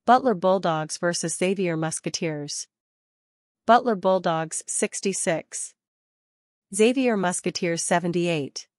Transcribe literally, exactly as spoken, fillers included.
Butler Bulldogs versus Xavier Musketeers. Butler Bulldogs sixty-six. Xavier Musketeers seventy-eight.